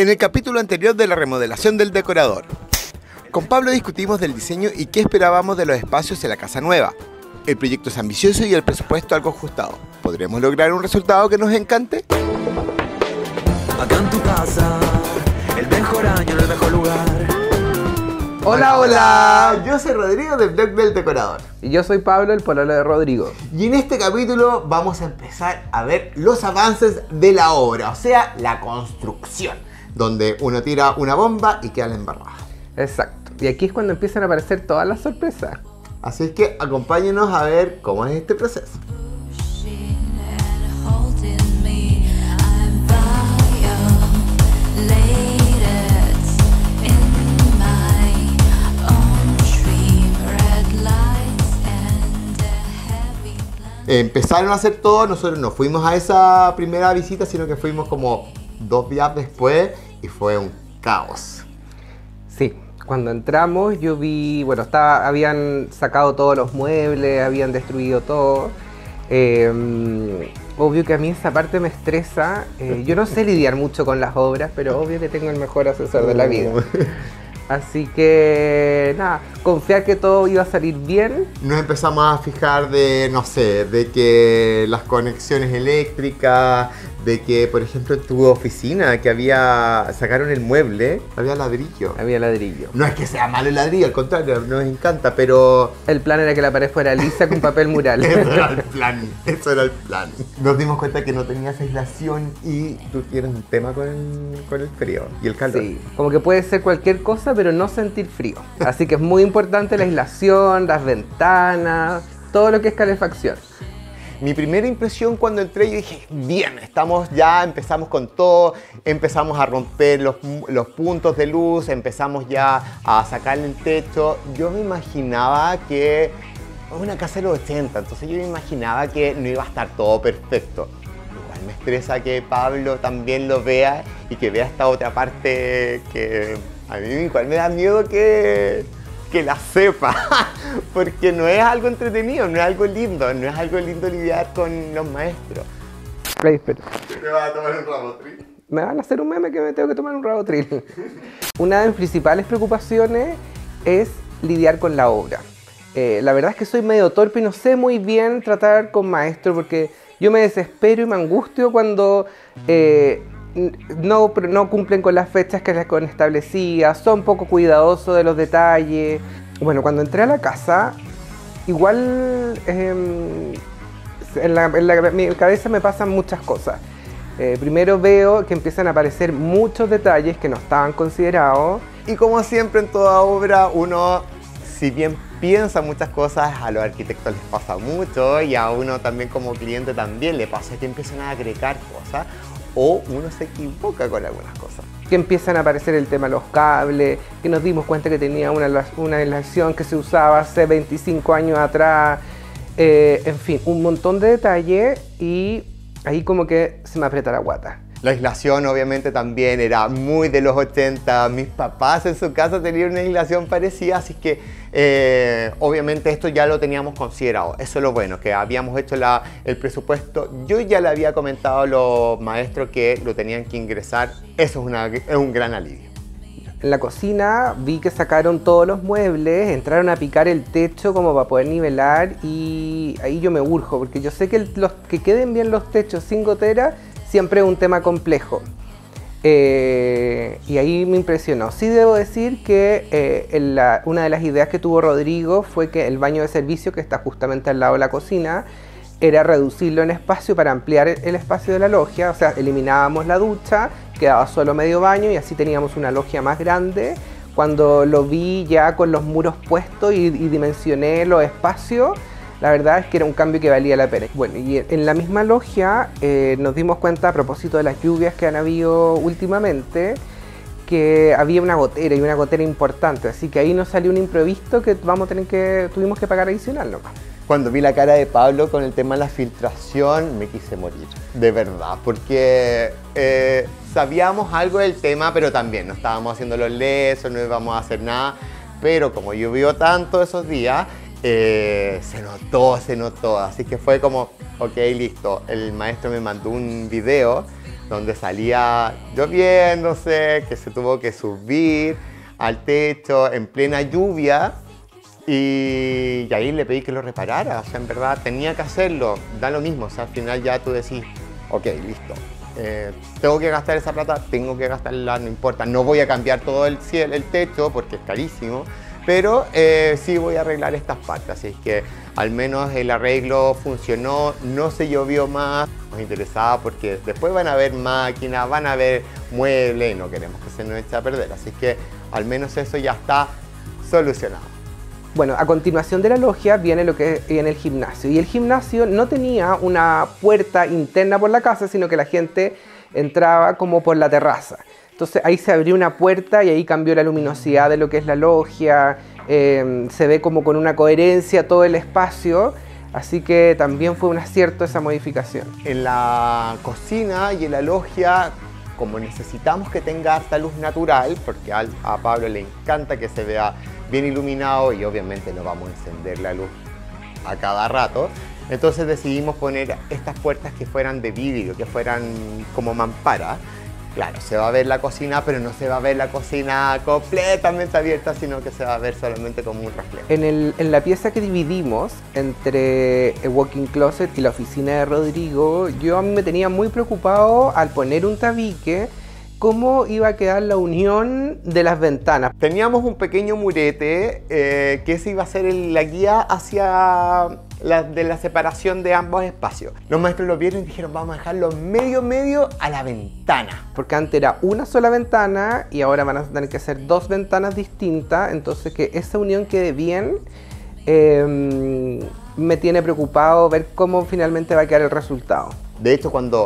En el capítulo anterior de la remodelación del decorador, con Pablo discutimos del diseño y qué esperábamos de los espacios en la casa nueva. El proyecto es ambicioso y el presupuesto algo ajustado. ¿Podremos lograr un resultado que nos encante? Acá en tu casa, el mejor año en el mejor lugar. Hola, hola, yo soy Rodrigo del blog del decorador. Y yo soy Pablo, el pololo de Rodrigo. Y en este capítulo vamos a empezar a ver los avances de la obra, o sea, la construcción, donde uno tira una bomba y queda la embarrada. Exacto. Y aquí es cuando empiezan a aparecer todas las sorpresas. Así es que acompáñenos a ver cómo es este proceso. Empezaron a hacer todo, nosotros no fuimos a esa primera visita, sino que fuimos como 2 días después y fue un caos. Sí, cuando entramos yo vi, bueno, habían sacado todos los muebles, habían destruido todo. Obvio que a mí esa parte me estresa. Yo no sé lidiar mucho con las obras, pero obvio que tengo el mejor asesor de la vida. Así que, nada, confiar que todo iba a salir bien. Nos empezamos a fijar de, no sé, de que las conexiones eléctricas, de que, por ejemplo, en tu oficina, sacaron el mueble, había ladrillo. Había ladrillo. No es que sea malo el ladrillo, al contrario, nos encanta, pero... El plan era que la pared fuera lisa con papel mural. Eso era el plan, eso era el plan. Nos dimos cuenta que no tenías aislación y tú tienes un tema con el frío y el calor. Sí, como que puede ser cualquier cosa, pero no sentir frío. Así que es muy importante la aislación, las ventanas, todo lo que es calefacción. Mi primera impresión cuando entré, yo dije, bien, empezamos con todo, empezamos a romper los puntos de luz, empezamos ya a sacarle el techo. Yo me imaginaba que una casa de los 80, entonces yo me imaginaba que no iba a estar todo perfecto. Igual me estresa que Pablo también lo vea y que vea esta otra parte que a mí igual me da miedo que la sepa, porque no es algo entretenido, no es algo lindo lidiar con los maestros. Play, espera. ¿Te vas a tomar un Rabotril? Me van a hacer un meme que me tengo que tomar un Rabotril. Una de mis principales preocupaciones es lidiar con la obra. La verdad es que soy medio torpe y no sé muy bien tratar con maestros porque yo me desespero y me angustio cuando no cumplen con las fechas que les establecía, son poco cuidadosos de los detalles. Bueno, cuando entré a la casa, igual en mi cabeza me pasan muchas cosas. Primero veo que empiezan a aparecer muchos detalles que no estaban considerados. Y como siempre en toda obra, uno, si bien piensa muchas cosas, a los arquitectos les pasa mucho y a uno también como cliente también le pasa que empiezan a agregar cosas o uno se equivoca con algunas cosas. Que empiezan a aparecer el tema de los cables, que nos dimos cuenta que tenía una aislación que se usaba hace 25 años atrás, en fin, un montón de detalles y ahí como que se me aprieta la guata. La aislación obviamente también era muy de los 80, mis papás en su casa tenían una aislación parecida, así que obviamente esto ya lo teníamos considerado. Eso es lo bueno, que habíamos hecho el presupuesto. Yo ya le había comentado a los maestros que lo tenían que ingresar, eso es un gran alivio. En la cocina vi que sacaron todos los muebles, entraron a picar el techo como para poder nivelar y ahí yo me urjo, porque yo sé que que queden bien los techos sin gotera siempre es un tema complejo. Y ahí me impresionó. Sí debo decir que una de las ideas que tuvo Rodrigo fue que el baño de servicio, que está justamente al lado de la cocina, era reducirlo en espacio para ampliar el espacio de la logia. O sea, eliminábamos la ducha, quedaba solo medio baño y así teníamos una logia más grande. Cuando lo vi ya con los muros puestos y dimensioné los espacios, la verdad es que era un cambio que valía la pena. Bueno, y en la misma logia nos dimos cuenta, a propósito de las lluvias que han habido últimamente, que había una gotera y una gotera importante. Así que ahí nos salió un imprevisto que tuvimos que pagar adicional nomás. Cuando vi la cara de Pablo con el tema de la filtración, me quise morir, de verdad, porque sabíamos algo del tema, pero también no estábamos haciendo los lesos, no íbamos a hacer nada, pero como llovió tanto esos días, se notó, así que fue como, ok, listo, el maestro me mandó un video donde salía lloviéndose, que se tuvo que subir al techo en plena lluvia. Y ahí le pedí que lo reparara, o sea, en verdad tenía que hacerlo, da lo mismo, o sea, al final ya tú decís, ok, listo, tengo que gastar esa plata, tengo que gastarla, no importa, no voy a cambiar todo el techo porque es carísimo, pero sí voy a arreglar estas partes, así es que al menos el arreglo funcionó, no se llovió más, nos interesaba porque después van a haber máquinas, van a haber muebles y no queremos que se nos eche a perder, así que al menos eso ya está solucionado. Bueno, a continuación de la logia viene lo que viene el gimnasio. Y el gimnasio no tenía una puerta interna por la casa, sino que la gente entraba como por la terraza. Entonces ahí se abrió una puerta y ahí cambió la luminosidad de lo que es la logia. Se ve como con una coherencia todo el espacio. Así que también fue un acierto esa modificación. En la cocina y en la logia, como necesitamos que tenga harta luz natural, porque a Pablo le encanta que se vea bien iluminado y obviamente no vamos a encender la luz a cada rato, entonces decidimos poner estas puertas que fueran de vidrio, que fueran como mampara. Claro, se va a ver la cocina, pero no se va a ver la cocina completamente abierta, sino que se va a ver solamente como un reflejo. En la pieza que dividimos entre el walk-in closet y la oficina de Rodrigo, a mí me tenía muy preocupado al poner un tabique, cómo iba a quedar la unión de las ventanas. Teníamos un pequeño murete que ese iba a ser la guía hacia la separación de ambos espacios. Los maestros lo vieron y dijeron, vamos a dejarlo medio a la ventana. Porque antes era una sola ventana y ahora van a tener que hacer dos ventanas distintas, entonces que esa unión quede bien. Me tiene preocupado ver cómo finalmente va a quedar el resultado. De hecho, cuando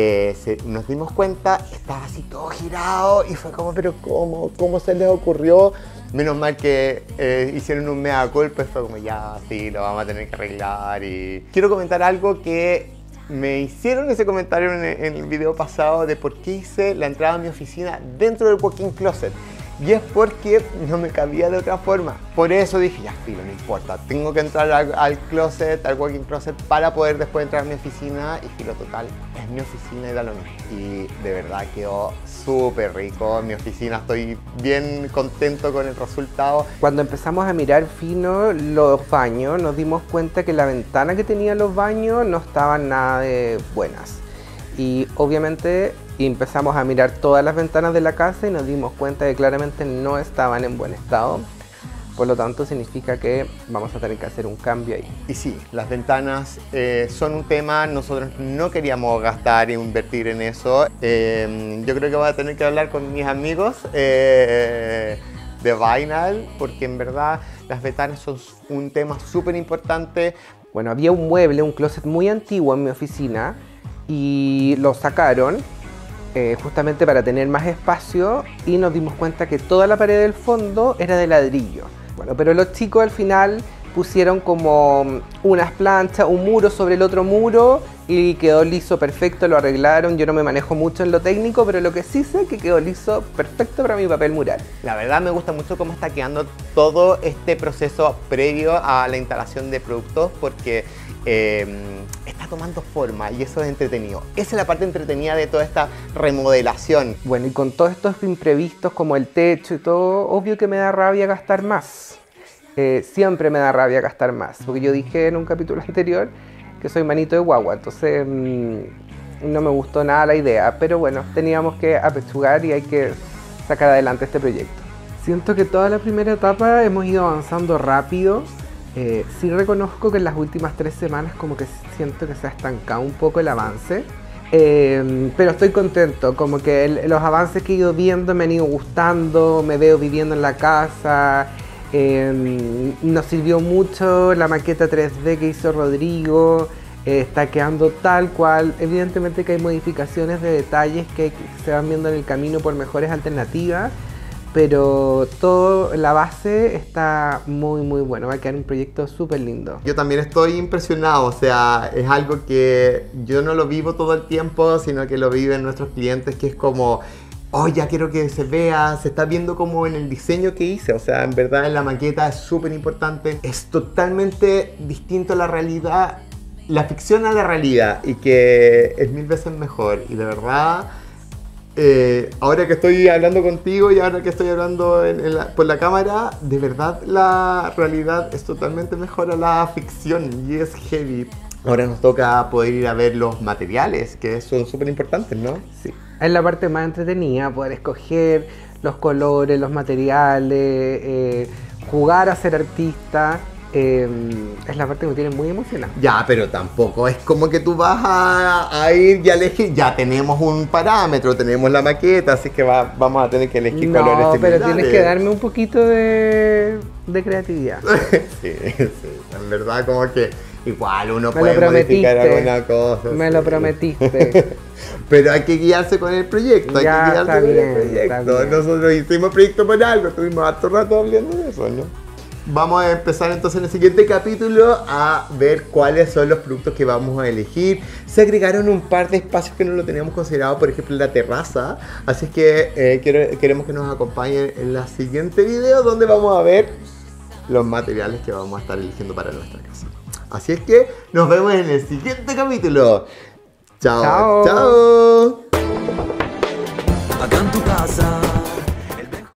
nos dimos cuenta, estaba así todo girado y fue como, pero ¿cómo se les ocurrió? Menos mal que hicieron un mea culpa, fue como, ya, sí, lo vamos a tener que arreglar. Y quiero comentar algo que me hicieron ese comentario en el video pasado de por qué hice la entrada a mi oficina dentro del walk-in closet. Y es porque no me cabía de otra forma. Por eso dije, ya, filo, no importa. Tengo que entrar al closet, al walk-in closet, para poder después entrar a mi oficina. Y filo, total, es mi oficina y da lo mismo. Y de verdad quedó súper rico. En mi oficina estoy bien contento con el resultado. Cuando empezamos a mirar fino los baños, nos dimos cuenta que la ventana que tenían los baños no estaban nada de buenas. Y obviamente empezamos a mirar todas las ventanas de la casa y nos dimos cuenta que claramente no estaban en buen estado. Por lo tanto, significa que vamos a tener que hacer un cambio ahí. Y sí, las ventanas son un tema. Nosotros no queríamos gastar e invertir en eso. Yo creo que voy a tener que hablar con mis amigos de Vinyl, porque en verdad las ventanas son un tema súper importante. Bueno, había un mueble, un closet muy antiguo en mi oficina y lo sacaron justamente para tener más espacio y nos dimos cuenta que toda la pared del fondo era de ladrillo. Bueno, pero los chicos al final pusieron como unas planchas, un muro sobre el otro muro y quedó liso, perfecto, lo arreglaron. Yo no me manejo mucho en lo técnico, pero lo que sí sé es que quedó liso, perfecto para mi papel mural. La verdad me gusta mucho cómo está quedando todo este proceso previo a la instalación de productos, porque está tomando forma y eso es entretenido. Esa es la parte entretenida de toda esta remodelación. Bueno, y con todos estos imprevistos como el techo y todo, obvio que me da rabia gastar más. Siempre me da rabia gastar más, porque yo dije en un capítulo anterior que soy manito de guagua, entonces no me gustó nada la idea, pero bueno, teníamos que apechugar y hay que sacar adelante este proyecto. Siento que toda la primera etapa hemos ido avanzando rápido. Sí reconozco que en las últimas 3 semanas como que siento que se ha estancado un poco el avance, pero estoy contento, como que los avances que he ido viendo me han ido gustando, me veo viviendo en la casa. Nos sirvió mucho la maqueta 3D que hizo Rodrigo, está quedando tal cual. Evidentemente que hay modificaciones de detalles que se van viendo en el camino por mejores alternativas, pero toda la base está muy bueno, va a quedar un proyecto súper lindo. Yo también estoy impresionado, o sea, es algo que yo no lo vivo todo el tiempo, sino que lo viven nuestros clientes, que es como, oh, ya quiero que se vea, se está viendo como en el diseño que hice, o sea, en verdad en la maqueta es súper importante, es totalmente distinto a la realidad la ficción a la realidad y que es 1000 veces mejor. Y de verdad, ahora que estoy hablando contigo y ahora que estoy hablando por la cámara, de verdad la realidad es totalmente mejor a la ficción y es heavy. Ahora nos toca poder ir a ver los materiales, que son súper importantes, ¿no? Sí. Es la parte más entretenida, poder escoger los colores, los materiales, jugar a ser artista. Es la parte que me tiene muy emocionada. Ya, pero tampoco es como que tú vas a ir y a elegir. Ya tenemos un parámetro, tenemos la maqueta, así que vamos a tener que elegir colores No, pero similares. tienes que darme un poquito de creatividad. Sí, en verdad como que igual uno Me puede lo modificar prometiste. alguna cosa. Me sí. lo prometiste. Pero hay que guiarse con el proyecto, Ya, hay que está guiarse con bien, el proyecto. está bien. Nosotros hicimos el proyecto por algo, estuvimos harto rato hablando de eso, ¿no? Vamos a empezar entonces en el siguiente capítulo a ver cuáles son los productos que vamos a elegir. Se agregaron un par de espacios que no lo teníamos considerado, por ejemplo la terraza. Así es que queremos que nos acompañen en el siguiente video donde vamos a ver los materiales que vamos a estar eligiendo para nuestra casa. Así es que nos vemos en el siguiente capítulo. Chao. Chao. Chao.